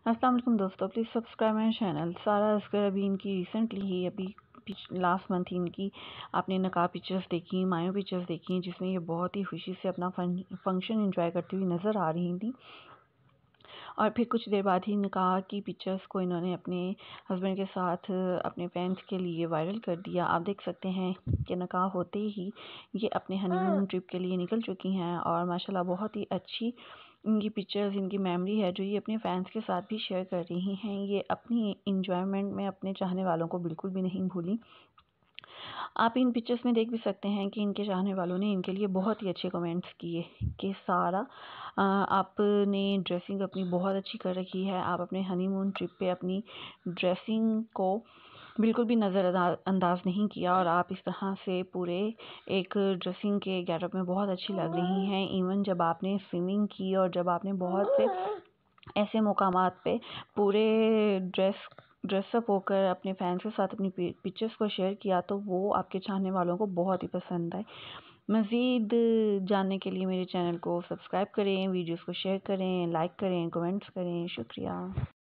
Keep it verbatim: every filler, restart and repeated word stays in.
السلام علیکم دوستو، please subscribe my channel. Sara Asghar ابھی ان کی ریسنٹلی ہی ابھی لاسٹ منتھ ان کی آپ نے نقاب پکچرز دیکھی، مایو پکچرز دیکھی، جس میں یہ بہت ہی خوشی سے اپنا فنکشن انجوائے کرتی ہوئی نظر آ رہی تھیں، اور پھر کچھ دیر بعد ہی نکاح کی پکچرز کو انہوں نے اپنے ہسبینڈ کے ساتھ اپنے فینس کے لیے وائرل کر دیا۔ آپ دیکھ سکتے ہیں کہ نکاح ہوتے ہی یہ اپنے ہنی مون ٹرپ کے لیے نکل چکی ہیں، اور ماشاءاللہ بہت ہی اچھی ان کی پکچرز، ان کی میموری ہے جو یہ اپنے فینس کے ساتھ بھی شیئر کر رہی ہیں۔ یہ اپنی انجوائمنٹ میں اپنے چاہنے والوں کو بالکل بھی نہیں بھولی۔ آپ ان پکچرز میں دیکھ بھی سکتے ہیں کہ ان کے چاہنے والوں نے ان کے لیے بہت ہی اچھے کمنٹس کیے کہ سارہ آپ نے ڈریسنگ اپنی بہت اچھی کر رکھی ہے، آپ اپنے ہنی مون ٹرپ پہ اپنی ڈریسنگ کو بالکل بھی نظر انداز نہیں کیا، اور آپ اس طرح سے پورے ایک ڈریسنگ کے گیٹ اپ میں بہت اچھی لگ رہی ہیں۔ ایون جب آپ نے سوئمنگ کی اور جب آپ نے بہت سے ایسے مقامات پہ پورے ڈریس ڈریس اپ ہو کر اپنے فینس کے ساتھ اپنی پکچرز کو شیئر کیا، تو وہ آپ کے چاہنے والوں کو بہت ہی پسند آئے۔ مزید جاننے کے لیے میرے چینل کو سبسکرائب کریں، ویڈیوز کو شیئر کریں، لائک کریں، کمنٹس کریں۔ شکریہ۔